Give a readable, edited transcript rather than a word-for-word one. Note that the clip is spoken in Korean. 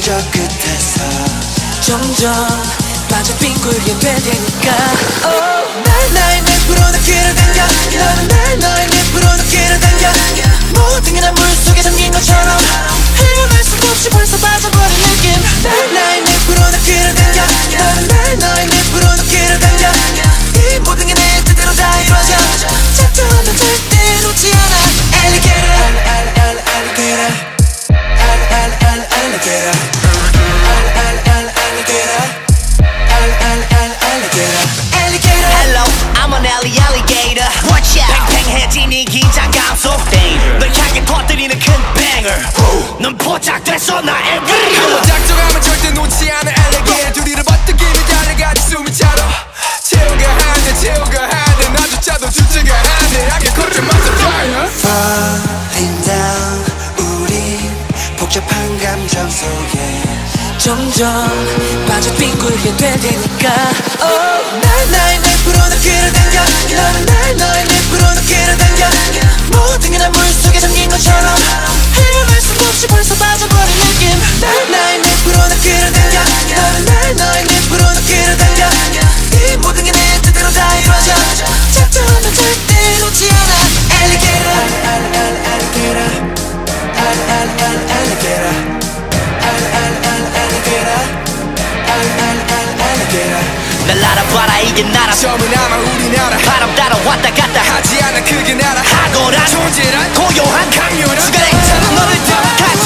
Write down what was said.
저 끝에서 점점 빠져 빙굴게 될 테니까 날 나의 늪으로 나 끌어당겨 너는 날 너의 늪으로 나 끌어당겨 모든 게 난 물속에 잠긴 것처럼 헤어날 수 없이 벌써 빠져버린 느낌 날 나의 늪으로 나 끌어당겨 너는 날 너의 늪으로 나 끌어당겨 이 모든 게 내 뜻대로 다 이루어져 작정하면 절대 놓지 않아 Alligator Alligator Alligator Hello, I'm an alligator. Watch out. 팽팽해진 이 긴장감 속 널 향해 터뜨리는 큰 banger. 넌 포착됐어 나의 위로. 작정하면 절대 놓지 않아 alligator. 둘이를 버티기를 달려가지 숨이 차도 채우가 하네 나조차도 주체가 하네 I get caught in my fire. Falling down 우리 복잡한 감정 속에 점점 빠져 빙굴게 될 테니까 날 나의 늪으로 나 끌어당겨 너는 날 너의 늪으로 나 끌어당겨 모든 게 난 물속에 잠긴 것처럼 헤어날 수 없이 벌써 빠져버린 느낌 날 나의 늪으로 나 끌어당겨 너는 날 너의 늪으로 나 끌어당겨 이 모든 게 내 뜻대로 다 이루어져 작정하면 절대 놓지 않아 Alligator Alligator Alligator 날 알아봐라 이게 나라 처음은 아마 우리나라 바람 따라 왔다 갔다 하지 않아 그게 나라 하고란 존재란 고요한 강렬한 시간에 너를 따라 같이